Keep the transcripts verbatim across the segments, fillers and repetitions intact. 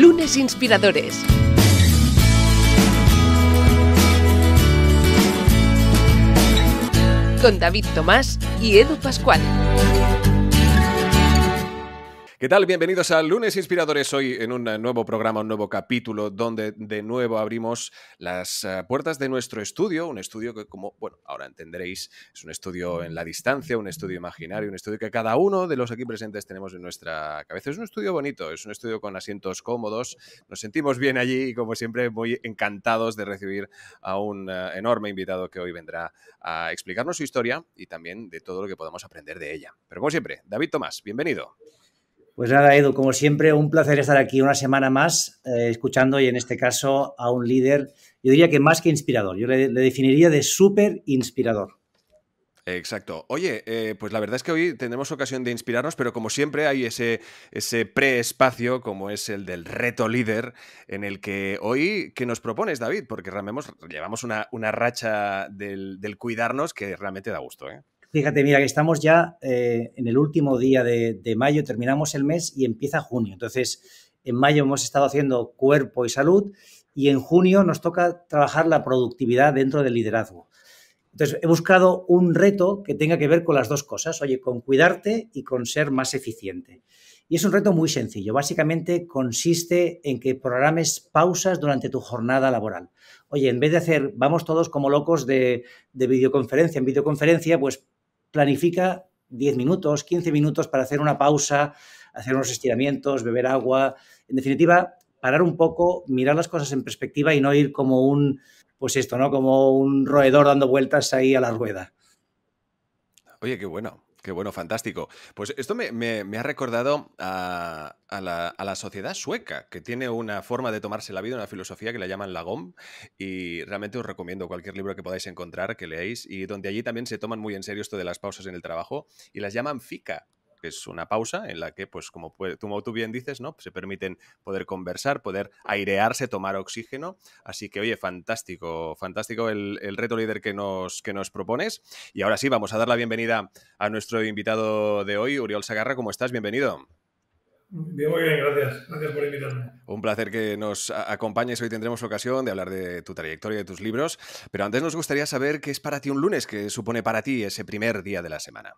Lunes Inspiradores. Con David Tomás y Edu Pascual. ¿Qué tal? Bienvenidos a Lunes Inspiradores. Hoy en un nuevo programa, un nuevo capítulo donde de nuevo abrimos las uh, puertas de nuestro estudio, un estudio que, como, bueno, ahora entenderéis, es un estudio en la distancia, un estudio imaginario, un estudio que cada uno de los aquí presentes tenemos en nuestra cabeza. Es un estudio bonito, es un estudio con asientos cómodos, nos sentimos bien allí y, como siempre, muy encantados de recibir a un uh, enorme invitado que hoy vendrá a explicarnos su historia y también de todo lo que podamos aprender de ella. Pero, como siempre, David Tomás, bienvenido. Pues nada, Edu, como siempre, un placer estar aquí una semana más eh, escuchando y en este caso a un líder, yo diría que más que inspirador, yo le, le definiría de súper inspirador. Exacto. Oye, eh, pues la verdad es que hoy tendremos ocasión de inspirarnos, pero como siempre hay ese, ese pre-espacio, como es el del reto líder, en el que hoy, ¿qué nos propones, David? Porque realmente llevamos una, una racha del, del cuidarnos que realmente da gusto, ¿eh? Fíjate, mira, que estamos ya eh, en el último día de, de mayo, terminamos el mes y empieza junio. Entonces, en mayo hemos estado haciendo cuerpo y salud y en junio nos toca trabajar la productividad dentro del liderazgo. Entonces, he buscado un reto que tenga que ver con las dos cosas, oye, con cuidarte y con ser más eficiente. Y es un reto muy sencillo. Básicamente consiste en que programes pausas durante tu jornada laboral. Oye, en vez de hacer, vamos todos como locos de, de videoconferencia en videoconferencia, pues planifica diez minutos, quince minutos para hacer una pausa, hacer unos estiramientos, beber agua. En definitiva, parar un poco, mirar las cosas en perspectiva y no ir como un, pues esto, ¿no? Como un roedor dando vueltas ahí a la rueda. Oye, qué bueno. Qué bueno, fantástico. Pues esto me, me, me ha recordado a, a, la, a la sociedad sueca, que tiene una forma de tomarse la vida, una filosofía que la llaman Lagom, y realmente os recomiendo cualquier libro que podáis encontrar, que leáis, y donde allí también se toman muy en serio esto de las pausas en el trabajo, y las llaman fika, que es una pausa en la que, pues como, puede, como tú bien dices, ¿no? Se permiten poder conversar, poder airearse, tomar oxígeno. Así que, oye, fantástico, fantástico el, el reto líder que nos, que nos propones. Y ahora sí, vamos a dar la bienvenida a nuestro invitado de hoy, Uriol Sagarra. ¿Cómo estás? Bienvenido. Bien, muy bien, gracias. Gracias por invitarme. Un placer que nos acompañes. Hoy tendremos ocasión de hablar de tu trayectoria y de tus libros. Pero antes nos gustaría saber qué es para ti un lunes, qué supone para ti ese primer día de la semana.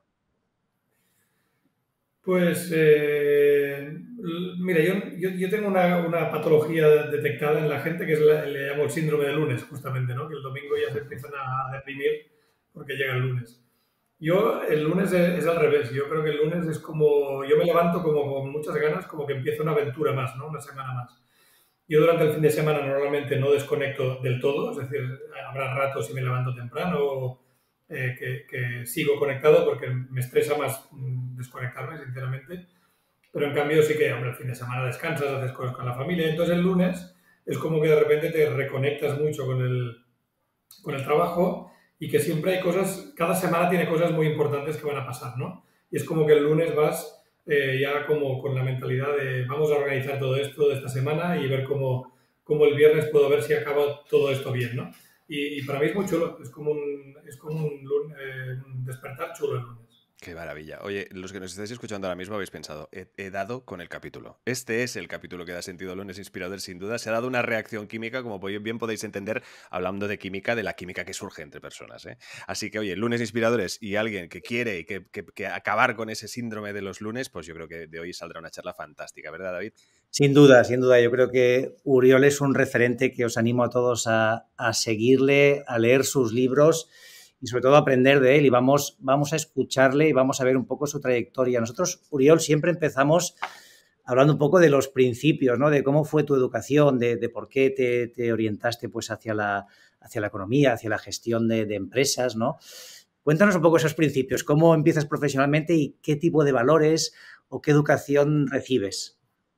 Pues, eh, mira, yo, yo, yo tengo una, una patología detectada en la gente que es la, le llamo el síndrome de lunes, justamente, ¿no? Que el domingo ya se empiezan a deprimir porque llega el lunes. Yo, el lunes es, es al revés. Yo creo que el lunes es como, yo me levanto como con muchas ganas, como que empieza una aventura más, ¿no? Una semana más. Yo durante el fin de semana normalmente no desconecto del todo, es decir, habrá ratos si me levanto temprano Eh, que, que sigo conectado porque me estresa más mm, desconectarme, sinceramente. Pero en cambio sí que, hombre, el fin de semana descansas, haces cosas con la familia. Entonces el lunes es como que de repente te reconectas mucho con el, con el trabajo y que siempre hay cosas, cada semana tiene cosas muy importantes que van a pasar, ¿no? Y es como que el lunes vas eh, ya como con la mentalidad de vamos a organizar todo esto de esta semana y ver cómo, cómo el viernes puedo ver si acaba todo esto bien, ¿no? Y, y para mí es muy chulo, es como un, es como un, eh, un despertar chulo el lunes. Qué maravilla. Oye, los que nos estáis escuchando ahora mismo habéis pensado, he, he dado con el capítulo. Este es el capítulo que da sentido a Lunes Inspirador, sin duda. Se ha dado una reacción química, como bien podéis entender, hablando de química, de la química que surge entre personas, ¿eh? Así que, oye, Lunes Inspiradores y alguien que quiere que, que, que acabar con ese síndrome de los lunes, pues yo creo que de hoy saldrá una charla fantástica, ¿verdad, David? Sin duda, sin duda. Yo creo que Uriol es un referente que os animo a todos a, a seguirle, a leer sus libros y sobre todo aprender de él y vamos, vamos a escucharle y vamos a ver un poco su trayectoria. Nosotros, Uriol, siempre empezamos hablando un poco de los principios, ¿no? De cómo fue tu educación, de, de por qué te, te orientaste pues, hacia, la, hacia la economía, hacia la gestión de, de empresas, ¿no? Cuéntanos un poco esos principios, cómo empiezas profesionalmente y qué tipo de valores o qué educación recibes.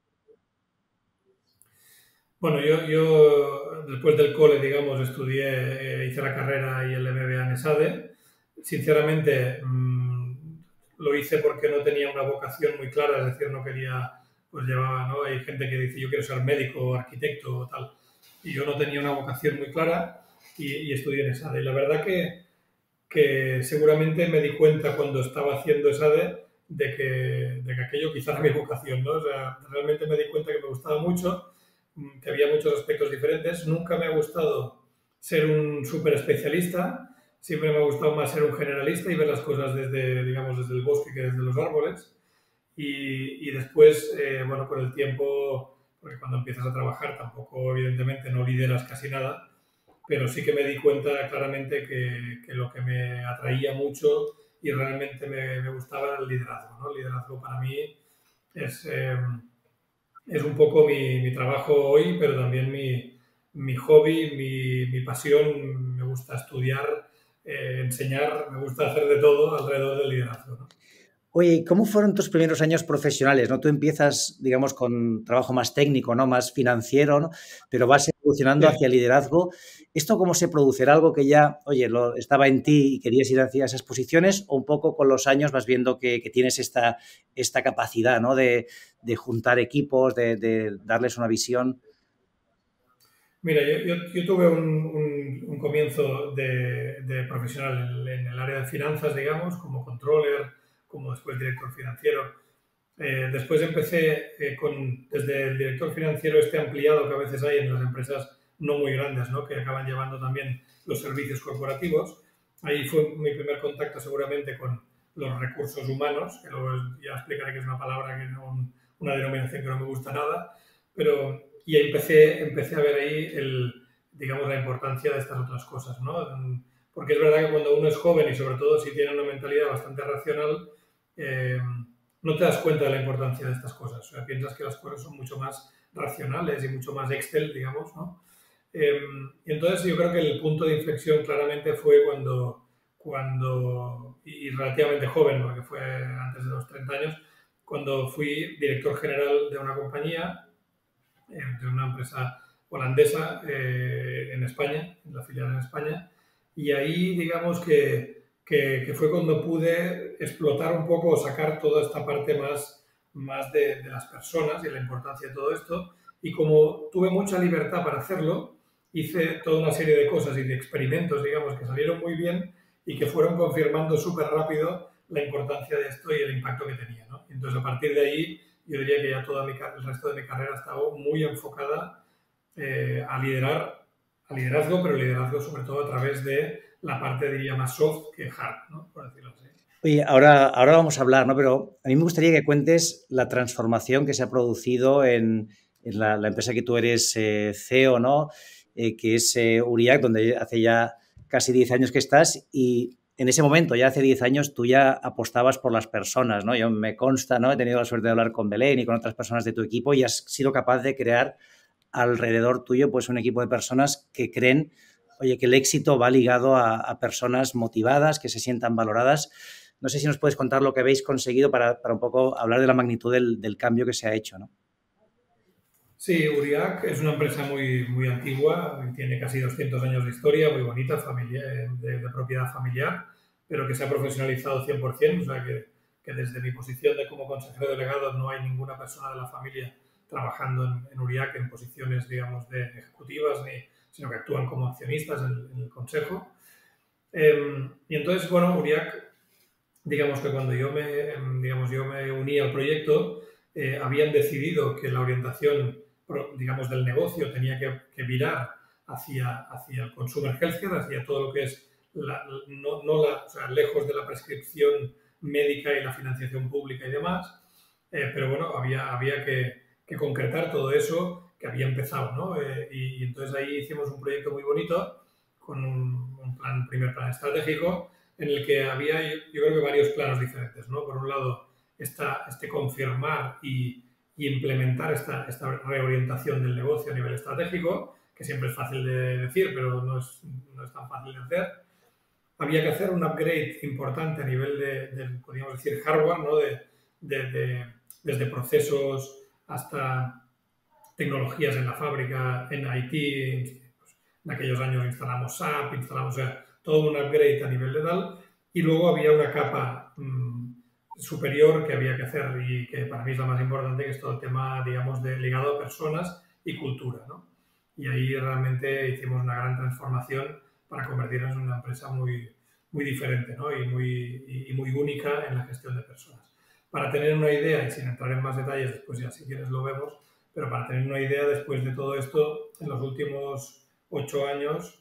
Bueno, yo, yo después del cole, digamos, estudié, eh, hice la carrera y el M B A en ESADE. Sinceramente, mmm, lo hice porque no tenía una vocación muy clara, es decir, no quería, pues llevaba, ¿no? Hay gente que dice, yo quiero ser médico o arquitecto o tal. Y yo no tenía una vocación muy clara y, y estudié en ESADE. Y la verdad que, que seguramente me di cuenta cuando estaba haciendo ESADE de que, de que aquello quizá era mi vocación, ¿no? O sea, realmente me di cuenta que me gustaba mucho, que había muchos aspectos diferentes. Nunca me ha gustado ser un súper especialista, siempre me ha gustado más ser un generalista y ver las cosas desde, digamos, desde el bosque que desde los árboles. Y, y después, eh, bueno, con el tiempo, porque cuando empiezas a trabajar tampoco, evidentemente, no lideras casi nada, pero sí que me di cuenta claramente que, que lo que me atraía mucho y realmente me, me gustaba era el liderazgo, ¿no? El liderazgo para mí es, eh, es un poco mi, mi trabajo hoy, pero también mi, mi hobby, mi, mi pasión. Me gusta estudiar, eh, enseñar, me gusta hacer de todo alrededor del liderazgo, ¿no? Oye, ¿y cómo fueron tus primeros años profesionales, ¿no? Tú empiezas, digamos, con trabajo más técnico, ¿no? Más financiero, ¿no? Pero vas evolucionando Sí. hacia el liderazgo. ¿Esto cómo se produce? ¿Era algo que ya, oye, lo, estaba en ti y querías ir hacia esas posiciones? ¿O un poco con los años vas viendo que, que tienes esta, esta capacidad, ¿no? De, de juntar equipos, de, de darles una visión. Mira, yo, yo, yo tuve un, un, un comienzo de, de profesional en, en el área de finanzas, digamos, como controller, como después director financiero. Eh, después empecé eh, con, desde el director financiero este ampliado que a veces hay en las empresas no muy grandes, ¿no? Que acaban llevando también los servicios corporativos. Ahí fue mi primer contacto seguramente con los recursos humanos, que luego ya explicaré que es una palabra, que no, una denominación que no me gusta nada, pero y empecé, empecé a ver ahí el, digamos, la importancia de estas otras cosas, ¿no? Porque es verdad que cuando uno es joven y sobre todo si tiene una mentalidad bastante racional, eh, no te das cuenta de la importancia de estas cosas. O sea, piensas que las cosas son mucho más racionales y mucho más Excel, digamos, ¿no? Eh, y entonces yo creo que el punto de inflexión claramente fue cuando, cuando, y relativamente joven, porque fue antes de los treinta años, cuando fui director general de una compañía, eh, de una empresa holandesa eh, en España, en la filial en España, y ahí digamos que Que, que fue cuando pude explotar un poco o sacar toda esta parte más, más de, de las personas y la importancia de todo esto. Y como tuve mucha libertad para hacerlo, hice toda una serie de cosas y de experimentos, digamos, que salieron muy bien y que fueron confirmando súper rápido la importancia de esto y el impacto que tenía, ¿no? Entonces, a partir de ahí, yo diría que ya todo el resto de mi carrera ha estado muy enfocada eh, a liderar, a liderazgo, pero liderazgo sobre todo a través de la parte, diría, más soft que hard, ¿no? Por decirlo así. Oye, ahora, ahora vamos a hablar, ¿no? Pero a mí me gustaría que cuentes la transformación que se ha producido en, en la, la empresa que tú eres eh, C E O, ¿no? Eh, que es eh, Uriac, donde hace ya casi diez años que estás y en ese momento, ya hace diez años, tú ya apostabas por las personas, ¿no? Yo me consta, ¿no? He tenido la suerte de hablar con Belén y con otras personas de tu equipo y has sido capaz de crear alrededor tuyo pues un equipo de personas que creen, oye, que el éxito va ligado a, a personas motivadas, que se sientan valoradas. No sé si nos puedes contar lo que habéis conseguido para, para un poco hablar de la magnitud del, del cambio que se ha hecho, ¿no? Sí, Uriac es una empresa muy, muy antigua, tiene casi doscientos años de historia, muy bonita, familiar, de, de propiedad familiar, pero que se ha profesionalizado cien por ciento, o sea que, que desde mi posición de como consejero delegado no hay ninguna persona de la familia trabajando en, en Uriac en posiciones, digamos, de ejecutivas, ni, sino que actúan como accionistas en, en el consejo. Eh, y entonces, bueno, Uriac, digamos que cuando yo me, digamos, yo me uní al proyecto, eh, habían decidido que la orientación, digamos, del negocio tenía que, que virar hacia, hacia el consumer healthcare, hacia todo lo que es, la, no, no la, o sea, lejos de la prescripción médica y la financiación pública y demás. Eh, pero bueno, había, había que, que concretar todo eso que había empezado, ¿no? Eh, y, y entonces ahí hicimos un proyecto muy bonito con un, un plan, primer plan estratégico en el que había, yo, yo creo que varios planos diferentes, ¿no? Por un lado, esta, este confirmar y, y implementar esta, esta reorientación del negocio a nivel estratégico, que siempre es fácil de decir, pero no es, no es tan fácil de hacer. Había que hacer un upgrade importante a nivel de, de podríamos decir, hardware, ¿no? De, de, de, desde procesos hasta tecnologías en la fábrica, en I T. Pues, en aquellos años instalamos S A P, instalamos, o sea, todo un upgrade a nivel de tal. Y luego había una capa mmm, superior que había que hacer y que para mí es la más importante, que es todo el tema, digamos, de, ligado a personas y cultura, ¿no? Y ahí realmente hicimos una gran transformación para convertirnos en una empresa muy, muy diferente, ¿no? y, muy, y, y muy única en la gestión de personas. para tener una idea, y sin entrar en más detalles, después ya si quieres lo vemos, pero para tener una idea, después de todo esto, en los últimos ocho años,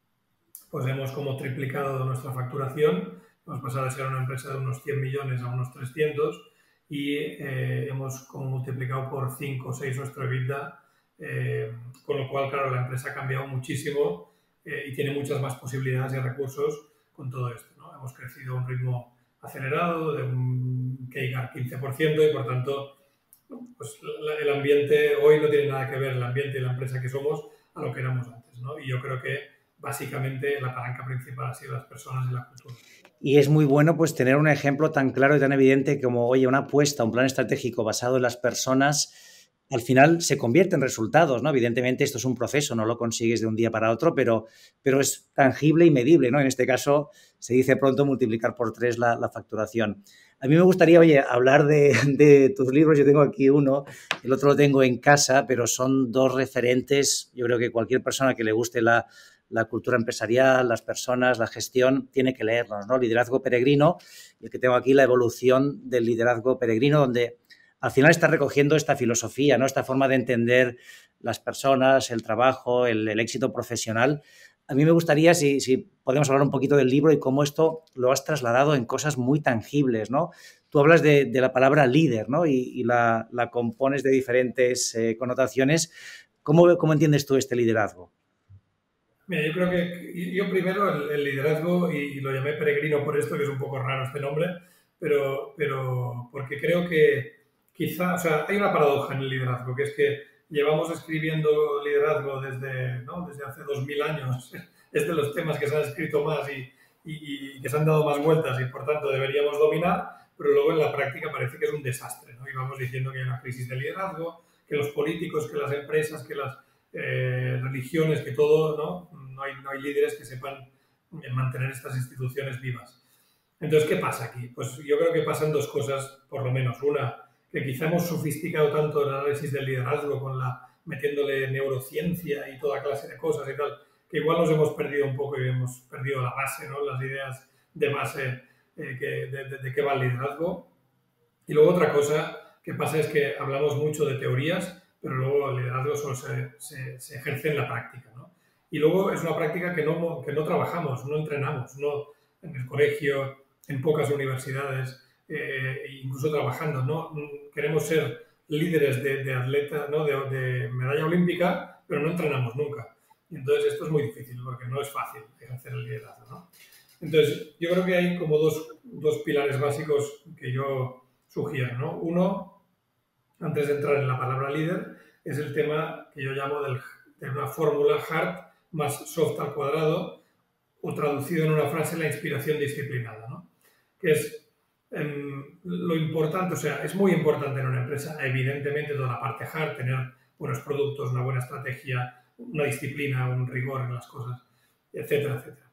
pues hemos como triplicado nuestra facturación, hemos pasado de ser una empresa de unos cien millones a unos trescientos y eh, hemos como multiplicado por cinco o seis nuestro EBITDA, eh, con lo cual, claro, la empresa ha cambiado muchísimo eh, y tiene muchas más posibilidades y recursos con todo esto, ¿no? Hemos crecido a un ritmo acelerado de un K I G A R quince por ciento y, por tanto, pues el ambiente hoy no tiene nada que ver el ambiente y la empresa que somos a lo que éramos antes, ¿no? Y yo creo que básicamente la palanca principal ha sido las personas y la cultura. Y es muy bueno pues tener un ejemplo tan claro y tan evidente como, oye, una apuesta, un plan estratégico basado en las personas, al final se convierte en resultados, ¿no? Evidentemente esto es un proceso, no lo consigues de un día para otro, pero, pero es tangible y medible, ¿no? En este caso se dice pronto multiplicar por tres la, la facturación. A mí me gustaría, oye, hablar de, de tus libros. Yo tengo aquí uno, el otro lo tengo en casa, pero son dos referentes. Yo creo que cualquier persona que le guste la, la cultura empresarial, las personas, la gestión, tiene que leerlos, ¿no? Liderazgo Peregrino, y el que tengo aquí, La evolución del liderazgo peregrino, donde al final está recogiendo esta filosofía, ¿no? Esta forma de entender las personas, el trabajo, el, el éxito profesional. A mí me gustaría, si, si podemos hablar un poquito del libro y cómo esto lo has trasladado en cosas muy tangibles, ¿no? Tú hablas de, de la palabra líder, ¿no? Y, y la, la compones de diferentes eh, connotaciones. ¿Cómo, ¿Cómo entiendes tú este liderazgo? Mira, yo creo que yo primero el, el liderazgo, y, y lo llamé peregrino por esto, que es un poco raro este nombre, pero, pero porque creo que quizá, o sea, hay una paradoja en el liderazgo, que es que llevamos escribiendo liderazgo desde, ¿no? desde hace dos mil años. Es de los temas que se han escrito más y, y, y que se han dado más vueltas y, por tanto, deberíamos dominar, pero luego en la práctica parece que es un desastre, ¿no? Y vamos diciendo que hay una crisis de liderazgo, que los políticos, que las empresas, que las eh, religiones, que todo, ¿no? No hay, no hay líderes que sepan mantener estas instituciones vivas. Entonces, ¿qué pasa aquí? Pues yo creo que pasan dos cosas, por lo menos. Una, que quizá hemos sofisticado tanto el análisis del liderazgo con la metiéndole neurociencia y toda clase de cosas y tal, que igual nos hemos perdido un poco y hemos perdido la base, ¿no? Las ideas de base eh, que, de, de, de qué va el liderazgo. Y luego otra cosa que pasa es que hablamos mucho de teorías, pero luego el liderazgo solo se, se, se ejerce en la práctica, ¿no? Y luego es una práctica que no, que no trabajamos, no entrenamos, no en el colegio, en pocas universidades, eh, incluso trabajando, ¿no? Queremos ser líderes de, de atleta, ¿no? de, de medalla olímpica, pero no entrenamos nunca. Y entonces esto es muy difícil porque no es fácil ejercer el liderazgo, ¿no? Entonces yo creo que hay como dos, dos pilares básicos que yo sugiero, ¿no? Uno, antes de entrar en la palabra líder, es el tema que yo llamo del, de una fórmula hard más soft al cuadrado, o traducido en una frase, la inspiración disciplinada, ¿no? Que es eh, lo importante, o sea, es muy importante en una empresa, evidentemente, toda la parte hard, tener buenos productos, una buena estrategia, una disciplina, un rigor en las cosas, etcétera, etcétera.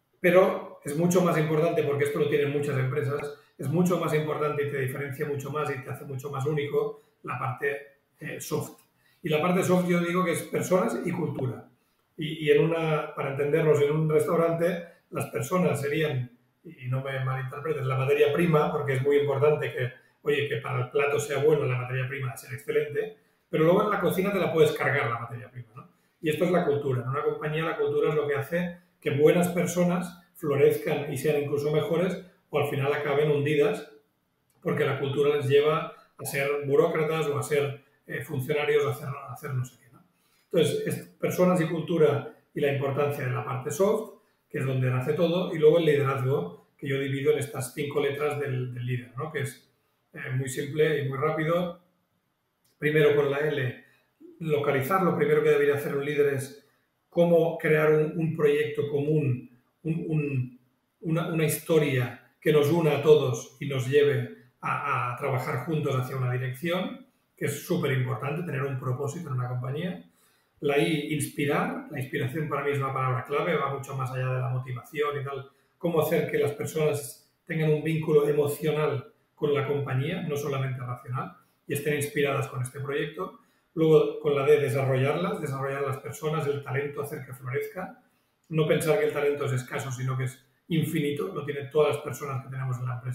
Pero es mucho más importante, porque esto lo tienen muchas empresas, es mucho más importante y te diferencia mucho más y te hace mucho más único la parte eh, soft. Y la parte soft yo digo que es personas y cultura. Y, y en una, para entendernos, en un restaurante, las personas serían, y no me malinterpretes, la materia prima, porque es muy importante que, oye, que para el plato sea bueno, la materia prima va a ser excelente, pero luego en la cocina te la puedes cargar la materia prima, ¿no? Y esto es la cultura. En una compañía la cultura es lo que hace que buenas personas florezcan y sean incluso mejores, o al final acaben hundidas, porque la cultura les lleva a ser burócratas o a ser eh, funcionarios o a hacer, a hacer no sé qué, ¿no? Entonces, es personas y cultura y la importancia de la parte soft, que es donde nace todo, y luego el liderazgo, que yo divido en estas cinco letras del, del líder, ¿no? Que es eh, muy simple y muy rápido. Primero, con la L, localizar. Lo primero que debería hacer un líder es cómo crear un, un proyecto común, un, un, una, una historia que nos una a todos y nos lleve a, a trabajar juntos hacia una dirección, que es súper importante, tener un propósito en una compañía. La I, inspirar. La inspiración para mí es una palabra clave, va mucho más allá de la motivación y tal. Cómo hacer que las personas tengan un vínculo emocional con la compañía, no solamente racional, y estén inspiradas con este proyecto. Luego, con la D, desarrollarlas, desarrollar las personas, el talento, hacer que florezca. No pensar que el talento es escaso, sino que es infinito, lo tienen todas las personas que tenemos en la empresa.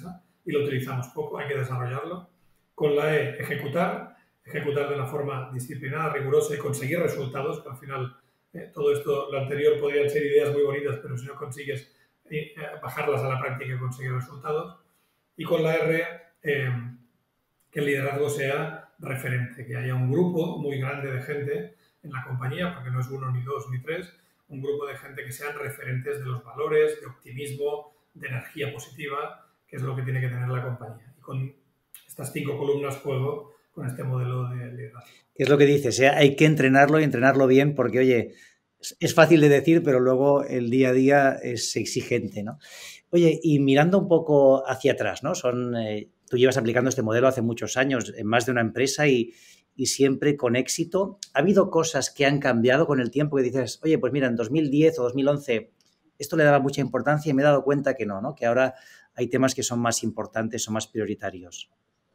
y lo utilizamos poco, hay que desarrollarlo. Con la E, ejecutar, ejecutar de una forma disciplinada, rigurosa y conseguir resultados, que al final eh, todo esto, lo anterior podrían ser ideas muy bonitas, pero si no consigues eh, bajarlas a la práctica y conseguir resultados. Y con la R, eh, que el liderazgo sea referente, que haya un grupo muy grande de gente en la compañía, porque no es uno, ni dos, ni tres, un grupo de gente que sean referentes de los valores, de optimismo, de energía positiva, que es lo que tiene que tener la compañía. Y con estas cinco columnas juego con este modelo de liderazgo. Es lo que dices, ¿eh? Hay que entrenarlo y entrenarlo bien porque, oye, es fácil de decir, pero luego el día a día es exigente, ¿no? Oye, y mirando un poco hacia atrás, ¿no? Son, eh, tú llevas aplicando este modelo hace muchos años en más de una empresa y, y siempre con éxito. ¿Ha habido cosas que han cambiado con el tiempo que dices, oye, pues mira, en dos mil diez o dos mil once esto le daba mucha importancia y me he dado cuenta que no, ¿no? Que ahora hay temas que son más importantes o más prioritarios?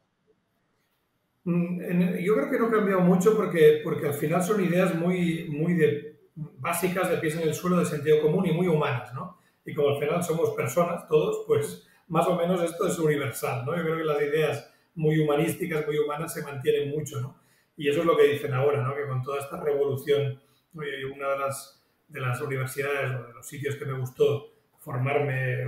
Yo creo que no ha cambiado mucho porque, porque al final son ideas muy, muy de, básicas, de pies en el suelo, de sentido común y muy humanas, ¿no? Y como al final somos personas todos, pues más o menos esto es universal, ¿no? Yo creo que las ideas muy humanísticas, muy humanas se mantienen mucho, ¿no? Y eso es lo que dicen ahora, ¿no? Que con toda esta revolución, oye, una de las, de las universidades o de los sitios que me gustó formarme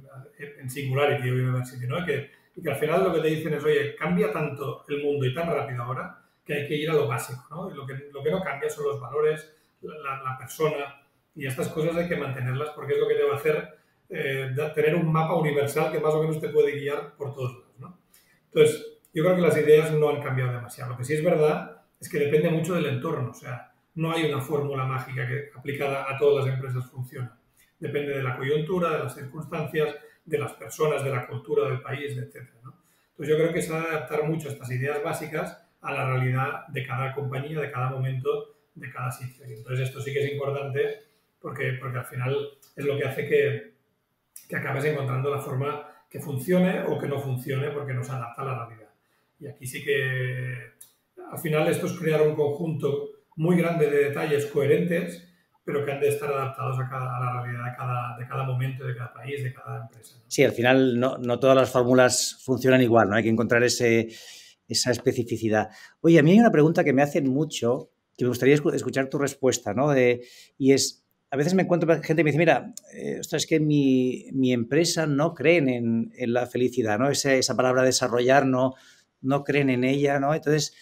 en Singularity University, ¿no? Que, y que al final lo que te dicen es, oye, cambia tanto el mundo y tan rápido ahora que hay que ir a lo básico, ¿no? Y lo que, lo que no cambia son los valores, la, la persona, y estas cosas hay que mantenerlas porque es lo que te va a hacer eh, tener un mapa universal que más o menos te puede guiar por todos lados, ¿no? Entonces, yo creo que las ideas no han cambiado demasiado. Lo que sí es verdad es que depende mucho del entorno, o sea, no hay una fórmula mágica que aplicada a todas las empresas funciona. Depende de la coyuntura, de las circunstancias, de las personas, de la cultura del país, etcétera, ¿no? Entonces yo creo que se va a adaptar mucho estas ideas básicas a la realidad de cada compañía, de cada momento, de cada sitio. Y entonces esto sí que es importante porque, porque al final es lo que hace que, que acabes encontrando la forma que funcione o que no funcione porque no se adapta a la realidad. Y aquí sí que al final esto es crear un conjunto muy grande de detalles coherentes, pero que han de estar adaptados a, cada, a la realidad de cada, de cada momento, de cada país, de cada empresa, ¿no? Sí, al final no, no todas las fórmulas funcionan igual, ¿no? Hay que encontrar ese, esa especificidad. Oye, a mí hay una pregunta que me hacen mucho, que me gustaría escuchar tu respuesta, ¿no? De, y es, a veces me encuentro gente que me dice, mira, eh, ostras, es que mi, mi empresa no creen en, en la felicidad, ¿no? Esa, esa palabra desarrollar, no, no creen en ella, ¿no? Entonces,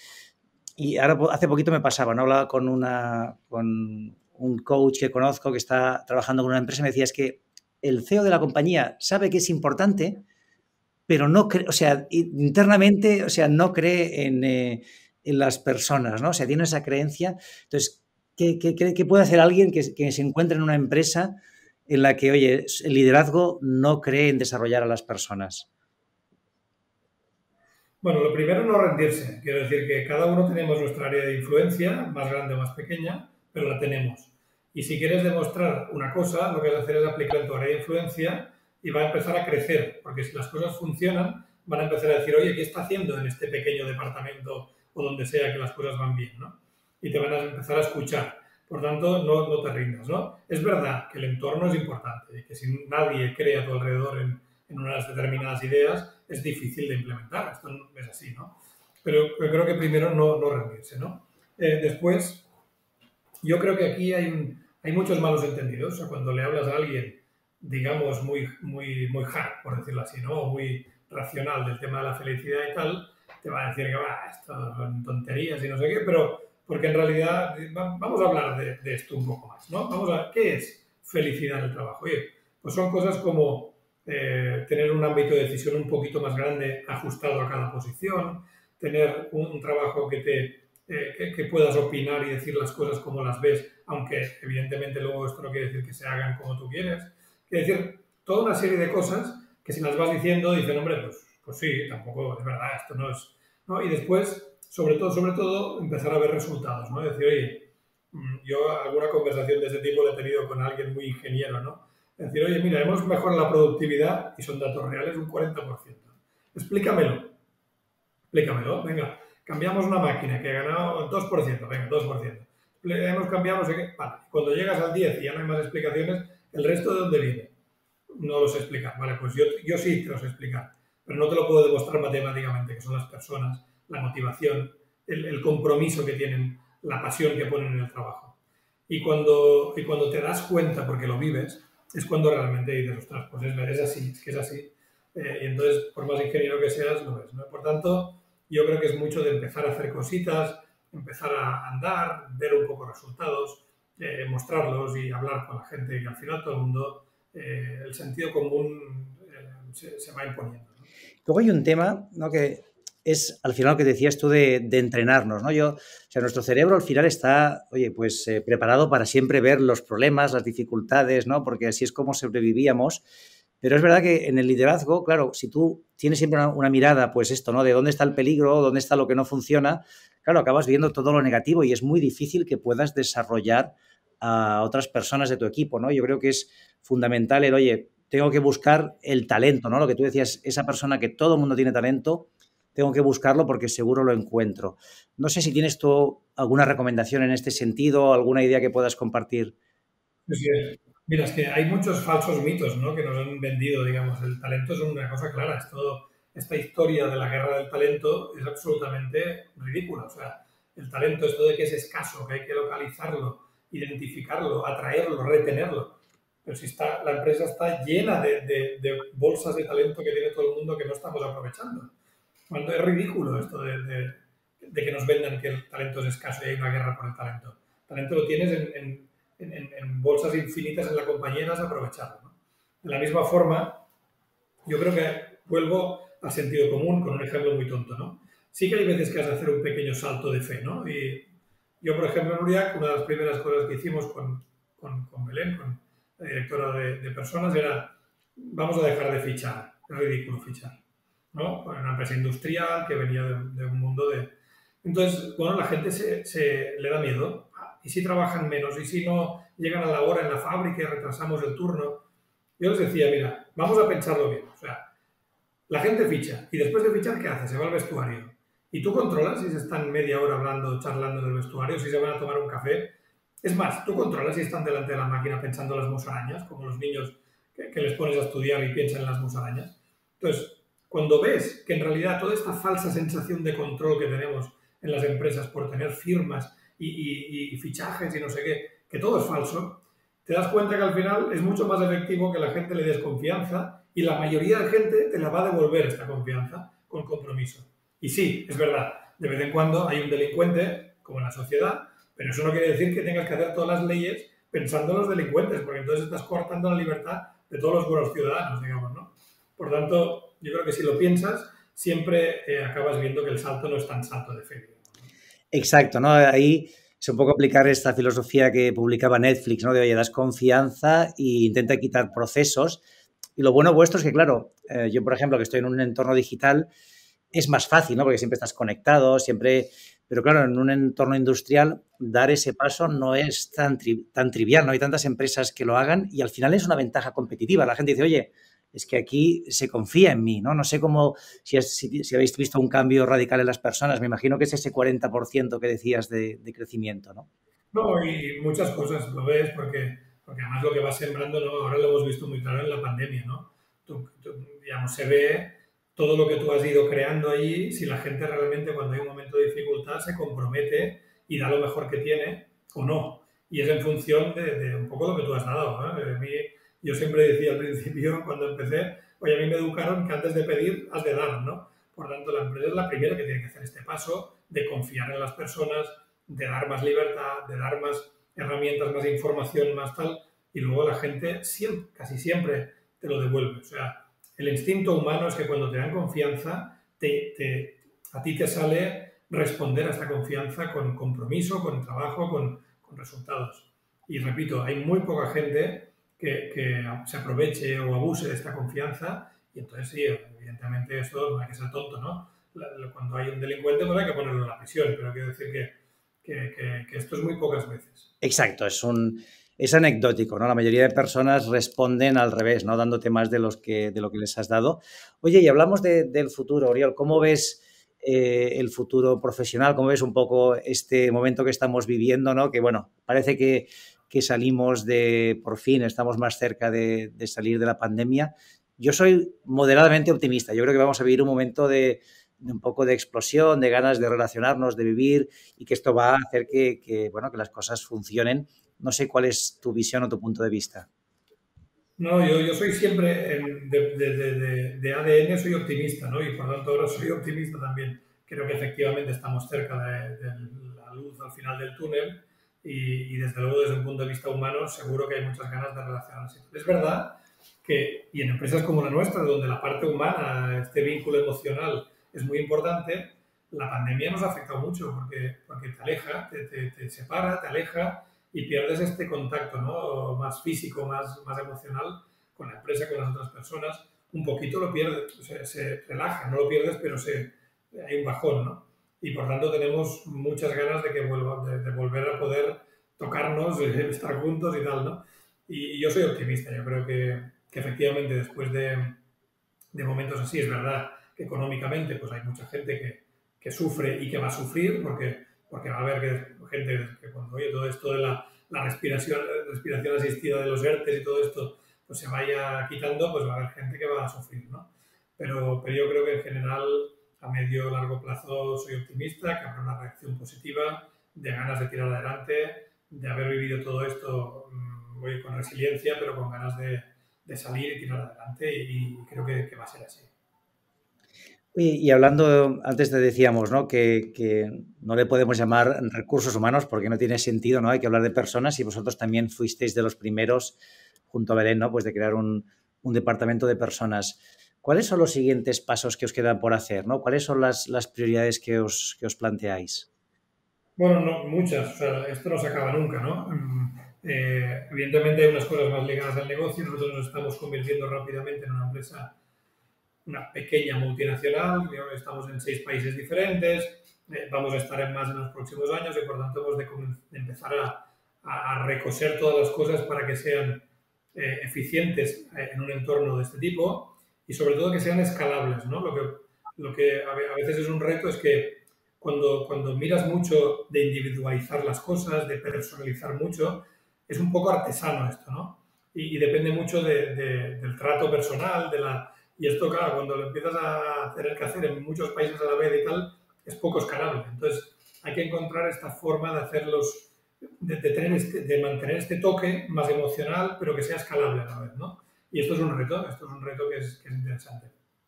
y ahora hace poquito me pasaba, ¿no? Hablaba con una... Con, un coach que conozco que está trabajando con una empresa, me decía, es que el C E O de la compañía sabe que es importante, pero no cree, o sea, internamente, o sea, no cree en, eh, en las personas, ¿no? O sea, tiene esa creencia. Entonces, ¿qué, qué, qué puede hacer alguien que, que se encuentre en una empresa en la que, oye, el liderazgo no cree en desarrollar a las personas? Bueno, lo primero, no rendirse. Quiero decir que cada uno tenemos nuestra área de influencia, más grande o más pequeña, pero la tenemos. Y si quieres demostrar una cosa, lo que vas a hacer es aplicar en tu área de influencia y va a empezar a crecer, porque si las cosas funcionan, van a empezar a decir, oye, ¿qué está haciendo en este pequeño departamento o donde sea que las cosas van bien, ¿no? Y te van a empezar a escuchar. Por tanto, no, no te rindas, ¿no? Es verdad que el entorno es importante y que si nadie cree a tu alrededor en, en unas determinadas ideas, es difícil de implementar. Esto es así, ¿no? Pero, pero creo que primero no, no rendirse, ¿no? Eh, después, yo creo que aquí hay, un, hay muchos malos entendidos. O sea, cuando le hablas a alguien, digamos, muy, muy, muy hard, por decirlo así, ¿no? O muy racional del tema de la felicidad y tal, te va a decir que va, esto son tonterías y no sé qué, pero porque en realidad vamos a hablar de, de esto un poco más, ¿no? Vamos a ver, ¿qué es felicidad en el trabajo? Oye, pues son cosas como eh, tener un ámbito de decisión un poquito más grande ajustado a cada posición, tener un, un trabajo que te Eh, que, que puedas opinar y decir las cosas como las ves, aunque evidentemente luego esto no quiere decir que se hagan como tú quieres. Quiere decir, toda una serie de cosas que si las vas diciendo, dicen, hombre, pues, pues sí, tampoco es verdad, esto no es... ¿no? Y después, sobre todo, sobre todo, empezar a ver resultados, ¿no? Decir, oye, yo alguna conversación de ese tipo la he tenido con alguien muy ingeniero, ¿no? Decir, oye, mira, hemos mejorado la productividad y son datos reales un cuarenta por ciento. Explícamelo. Explícamelo, venga. Cambiamos una máquina que ha ganado dos por ciento, venga, dos por ciento. Hemos cambiado no sé qué, vale. Cuando llegas al diez y ya no hay más explicaciones, ¿el resto de dónde viene? No lo sé explicar, vale, pues yo, yo sí te lo sé explicar. pero no te lo puedo demostrar matemáticamente, que son las personas, la motivación, el, el compromiso que tienen, la pasión que ponen en el trabajo. Y cuando, y cuando te das cuenta, porque lo vives, es cuando realmente dices, ostras, pues es, es así, es que es así. Eh, y entonces, por más ingeniero que seas, lo ves, ¿no? Por tanto, yo creo que es mucho de empezar a hacer cositas, empezar a andar, ver un poco resultados, eh, mostrarlos y hablar con la gente, y al final todo el mundo, eh, el sentido común eh, se, se va imponiendo, ¿no? Luego hay un tema, ¿no?, que es al final lo que decías tú de, de entrenarnos, ¿no? Yo, o sea, nuestro cerebro al final está, oye, pues eh, preparado para siempre ver los problemas, las dificultades, ¿no? Porque así es como sobrevivíamos. Pero es verdad que en el liderazgo, claro, si tú tienes siempre una, una mirada, pues esto, ¿no? De dónde está el peligro, dónde está lo que no funciona, claro, acabas viendo todo lo negativo y es muy difícil que puedas desarrollar a otras personas de tu equipo, ¿no? Yo creo que es fundamental el, oye, tengo que buscar el talento, ¿no? Lo que tú decías, esa persona que todo el mundo tiene talento, tengo que buscarlo porque seguro lo encuentro. No sé si tienes tú alguna recomendación en este sentido, alguna idea que puedas compartir. Sí, mira, es que hay muchos falsos mitos, ¿no?, que nos han vendido, digamos. El talento es una cosa clara. Es todo, esta historia de la guerra del talento es absolutamente ridícula. O sea, el talento, esto de que es escaso, que hay que localizarlo, identificarlo, atraerlo, retenerlo. Pero si está, la empresa está llena de, de, de bolsas de talento que tiene todo el mundo que no estamos aprovechando. Cuando es ridículo esto de, de, de que nos vendan que el talento es escaso y hay una guerra por el talento. El talento lo tienes en, en, en, en bolsas infinitas en la compañía y has aprovechado, ¿no? De la misma forma, yo creo que vuelvo al sentido común con un ejemplo muy tonto, ¿no? Sí que hay veces que has de hacer un pequeño salto de fe, ¿no? Y yo, por ejemplo, en Uriac, una de las primeras cosas que hicimos con, con, con Belén, con la directora de, de personas, era vamos a dejar de fichar. Es ridículo fichar, ¿no? Una empresa industrial que venía de, de un mundo de... Entonces, bueno, la gente se, se le da miedo. ¿Y si trabajan menos? ¿Y si no llegan a la hora en la fábrica y retrasamos el turno? Yo les decía, mira, vamos a pensarlo bien. O sea, la gente ficha. ¿Y después de fichar qué hace? Se va al vestuario. ¿Y tú controlas si se están media hora hablando, charlando en el vestuario? Si se van a tomar un café. Es más, tú controlas si están delante de la máquina pensando en las musarañas, como los niños que, que les pones a estudiar y piensan en las musarañas. Entonces, cuando ves que en realidad toda esta falsa sensación de control que tenemos en las empresas por tener firmas y, y, y fichajes y no sé qué, que todo es falso, te das cuenta que al final es mucho más efectivo que la gente le des confianza y la mayoría de gente te la va a devolver esta confianza con compromiso. Y sí, es verdad, de vez en cuando hay un delincuente, como en la sociedad, pero eso no quiere decir que tengas que hacer todas las leyes pensando en los delincuentes, porque entonces estás cortando la libertad de todos los buenos ciudadanos, digamos, ¿no? Por tanto, yo creo que si lo piensas, siempre eh, acabas viendo que el salto no es tan salto de fe, digamos, ¿no? Exacto, ¿no? Ahí es un poco aplicar esta filosofía que publicaba Netflix, ¿no? De, oye, das confianza e intenta quitar procesos. Y lo bueno vuestro es que, claro, eh, yo, por ejemplo, que estoy en un entorno digital, es más fácil, ¿no? Porque siempre estás conectado, siempre... Pero claro, en un entorno industrial, dar ese paso no es tan, tri tan trivial, no hay tantas empresas que lo hagan y al final es una ventaja competitiva. La gente dice, oye, es que aquí se confía en mí, ¿no? No sé cómo, si, es, si, si habéis visto un cambio radical en las personas, me imagino que es ese cuarenta por ciento que decías de, de crecimiento, ¿no? No, y muchas cosas lo ves porque, porque además lo que vas sembrando, ¿no? Ahora lo hemos visto muy claro en la pandemia, ¿no? Tú, tú, digamos, se ve todo lo que tú has ido creando allí, si la gente realmente cuando hay un momento de dificultad se compromete y da lo mejor que tiene o no. Y es en función de, de un poco lo que tú has dado, ¿no? A mí, yo siempre decía al principio, cuando empecé, oye, a mí me educaron que antes de pedir has de dar, ¿no? Por tanto, la empresa es la primera que tiene que hacer este paso de confiar en las personas, de dar más libertad, de dar más herramientas, más información, más tal, y luego la gente siempre, casi siempre te lo devuelve. O sea, el instinto humano es que cuando te dan confianza, te, te, a ti te sale responder a esta confianza con compromiso, con trabajo, con, con resultados. Y repito, hay muy poca gente que, que se aproveche o abuse de esta confianza y entonces sí, evidentemente eso no hay que ser tonto, ¿no? Cuando hay un delincuente pues hay que ponerlo en la prisión, pero quiero decir que, que, que, que esto es muy pocas veces. Exacto, es un... Es anecdótico, ¿no? La mayoría de personas responden al revés, ¿no? Dándote más de, los que, de lo que les has dado. Oye, y hablamos de, del futuro, Oriol. ¿Cómo ves eh, el futuro profesional? ¿Cómo ves un poco este momento que estamos viviendo, ¿no? Que, bueno, parece que, que salimos de, por fin, estamos más cerca de, de salir de la pandemia. Yo soy moderadamente optimista. Yo creo que vamos a vivir un momento de, de un poco de explosión, de ganas de relacionarnos, de vivir y que esto va a hacer que, que, bueno, que las cosas funcionen. No sé cuál es tu visión o tu punto de vista. No, yo, yo soy siempre, em, de, de, de, de- de A D N soy optimista, ¿no? Y por lo tanto ahora soy optimista también. Creo que efectivamente estamos cerca de, de la luz al final del túnel y, y desde luego desde un punto de vista humano seguro que hay muchas ganas de relacionarse. Es verdad que, y en empresas como la nuestra, donde la parte humana, este vínculo emocional es muy importante, la pandemia nos ha afectado mucho porque, porque te aleja, te, te, te separa, te aleja y pierdes este contacto, ¿no? Más físico, más, más emocional con la empresa, con las otras personas. Un poquito lo pierdes, se, se relaja, no lo pierdes, pero se, hay un bajón, ¿no? Y por tanto tenemos muchas ganas de que vuelva, de, de volver a poder tocarnos, de estar juntos y tal, ¿no? Y, y yo soy optimista, yo creo que, que efectivamente después de, de momentos así, es verdad que económicamente pues hay mucha gente que, que sufre y que va a sufrir porque, porque va a haber que, gente que cuando oye todo esto de la, la respiración, respiración asistida de los ERTES y todo esto pues se vaya quitando, pues va a haber gente que va a sufrir, ¿no? Pero, pero yo creo que en general a medio o largo plazo soy optimista, que habrá una reacción positiva, de ganas de tirar adelante, de haber vivido todo esto mmm, voy con resiliencia, pero con ganas de, de salir y tirar adelante y, y creo que, que va a ser así. Y, y hablando, antes te decíamos, ¿no? Que, que no le podemos llamar recursos humanos porque no tiene sentido, ¿no? Hay que hablar de personas y vosotros también fuisteis de los primeros, junto a Belén, ¿no? Pues de crear un, un departamento de personas. ¿Cuáles son los siguientes pasos que os quedan por hacer, ¿no? ¿Cuáles son las, las prioridades que os, que os planteáis? Bueno, no, muchas, o sea, esto no se acaba nunca, ¿no? Mm, eh, evidentemente hay unas cosas más ligadas al negocio, nosotros nos estamos convirtiendo rápidamente en una empresa, una pequeña multinacional, estamos en seis países diferentes, eh, vamos a estar en más en los próximos años y por tanto hemos de, de empezar a, a, a recoser todas las cosas para que sean eh, eficientes en un entorno de este tipo y sobre todo que sean escalables, ¿no? Lo que, lo que a veces es un reto es que cuando, cuando miras mucho de individualizar las cosas, de personalizar mucho, es un poco artesano esto, ¿no? Y, y depende mucho de, de, del trato personal, de la... Y esto, claro, cuando lo empiezas a tener que hacer en muchos países a la vez y tal, es poco escalable. Entonces, hay que encontrar esta forma de hacerlos, de, de, tener este, de mantener este toque más emocional, pero que sea escalable a la vez, ¿no? Y esto es un reto, esto es un reto que es, que es interesante.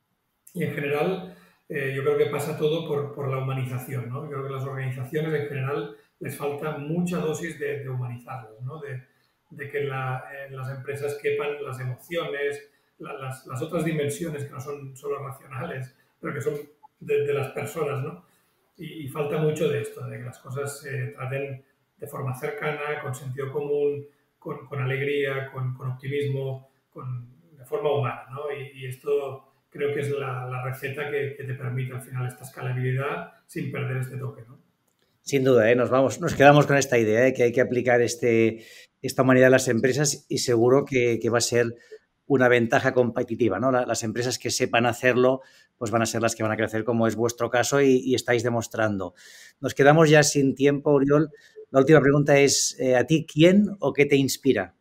Y en general, eh, yo creo que pasa todo por, por la humanización, ¿no? Yo creo que las organizaciones en general les falta mucha dosis de, de humanizarlas, ¿no? De, de que la, en las empresas quepan las emociones, la, las, las otras dimensiones que no son solo racionales, pero que son de, de las personas, ¿no? Y, y falta mucho de esto, de que las cosas se traten de forma cercana, con sentido común, con, con alegría, con, con optimismo, con, de forma humana, ¿no? Y, y esto creo que es la, la receta que, que te permite al final esta escalabilidad sin perder este toque, ¿no? Sin duda, ¿eh? nos, vamos, nos quedamos con esta idea de ¿eh? que hay que aplicar este, esta humanidad a las empresas y seguro que, que va a ser una ventaja competitiva, ¿no? Las empresas que sepan hacerlo, pues van a ser las que van a crecer, como es vuestro caso y, y estáis demostrando. Nos quedamos ya sin tiempo, Oriol. La última pregunta es, eh, ¿a ti quién o qué te inspira?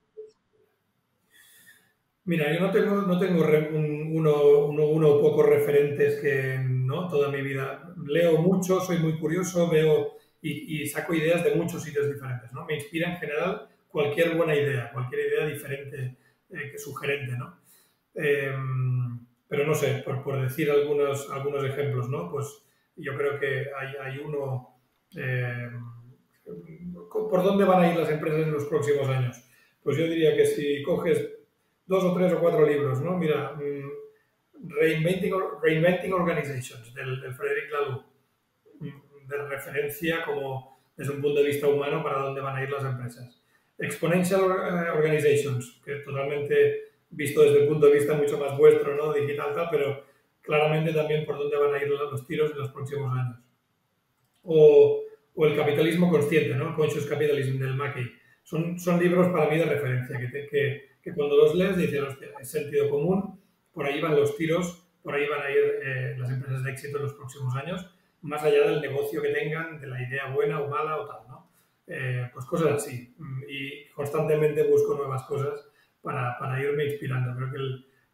Mira, yo no tengo, no tengo un, uno, uno, uno o pocos referentes que, ¿no? Toda mi vida. Leo mucho, soy muy curioso, veo y, y saco ideas de muchos sitios diferentes, ¿no? Me inspira en general cualquier buena idea, cualquier idea diferente, eh, que sugerente, ¿no? Eh, pero no sé, por, por decir algunos, algunos ejemplos, ¿no? Pues yo creo que hay, hay uno... Eh, ¿por dónde van a ir las empresas en los próximos años? Pues yo diría que si coges dos o tres o cuatro libros, ¿no? Mira, um, Reinventing, Reinventing Organizations, del, del Frederic Laloux, de referencia como desde un punto de vista humano para dónde van a ir las empresas. Exponential Organizations, que totalmente visto desde el punto de vista mucho más vuestro, ¿no? Digital, tal, pero claramente también por dónde van a ir los tiros en los próximos años. O, o el capitalismo consciente, ¿no? Conscious Capitalism del Mackey. Son, son libros para mí de referencia, que, te, que, que cuando los lees dices, hostia, es sentido común, por ahí van los tiros, por ahí van a ir eh, las empresas de éxito en los próximos años, más allá del negocio que tengan, de la idea buena o mala o tal, ¿no? Eh, pues cosas así. Y constantemente busco nuevas cosas para, para irme inspirando. Creo que el,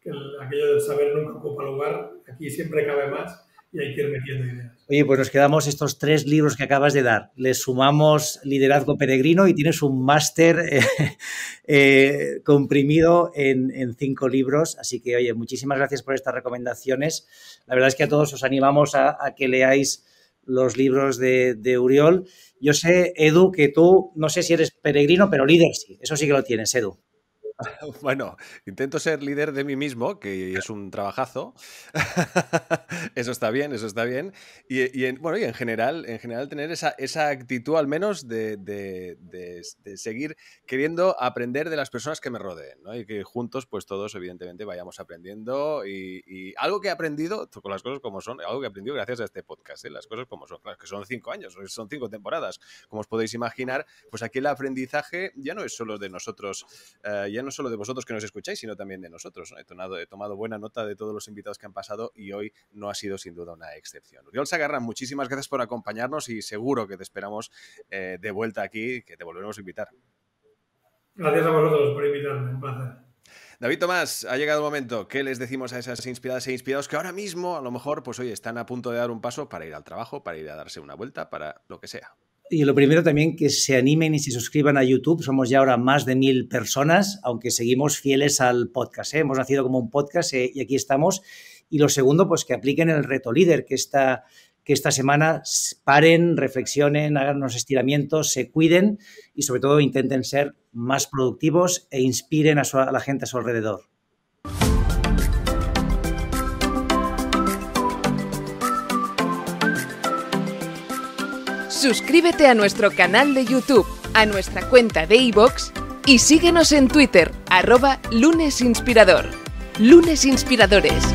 que el, aquello del saber nunca ocupa lugar, aquí siempre cabe más y hay que ir metiendo ideas. Oye, pues nos quedamos estos tres libros que acabas de dar. Les sumamos Liderazgo Peregrino y tienes un máster eh, eh, comprimido en, en cinco libros. Así que, oye, muchísimas gracias por estas recomendaciones. La verdad es que a todos os animamos a, a que leáis los libros de, de Oriol. Yo sé, Edu, que tú, no sé si eres peregrino, pero líder sí. Eso sí que lo tienes, Edu. Bueno, intento ser líder de mí mismo, que es un trabajazo. Eso está bien, eso está bien. Y, y en, bueno, y en general, en general tener esa, esa actitud al menos de, de, de, de seguir queriendo aprender de las personas que me rodeen, ¿no? Y que juntos, pues todos, evidentemente, vayamos aprendiendo. Y, y algo que he aprendido, con las cosas como son, algo que he aprendido gracias a este podcast, ¿eh? Las cosas como son, claro, que son cinco años, son cinco temporadas. Como os podéis imaginar, pues aquí el aprendizaje ya no es solo de nosotros, uh, ya no solo de vosotros que nos escucháis, sino también de nosotros, ¿no? He tomado, he tomado buena nota de todos los invitados que han pasado y hoy no ha sido sin duda una excepción. Oriol Sagarra, muchísimas gracias por acompañarnos y seguro que te esperamos eh, de vuelta aquí, que te volveremos a invitar. Gracias a vosotros por invitarme, un placer. David Tomás, ha llegado el momento. ¿Qué les decimos a esas inspiradas e inspirados que ahora mismo, a lo mejor, pues oye, están a punto de dar un paso para ir al trabajo, para ir a darse una vuelta, para lo que sea? Y lo primero también, que se animen y se suscriban a YouTube. Somos ya ahora más de mil personas, aunque seguimos fieles al podcast, ¿eh? Hemos nacido como un podcast eh, y aquí estamos. Y lo segundo, pues que apliquen el reto líder, que esta, que esta semana paren, reflexionen, hagan unos estiramientos, se cuiden y sobre todo intenten ser más productivos e inspiren a, su, a la gente a su alrededor. Suscríbete a nuestro canal de YouTube, a nuestra cuenta de iVoox y síguenos en Twitter, arroba Lunes Inspirador. Lunes Inspiradores.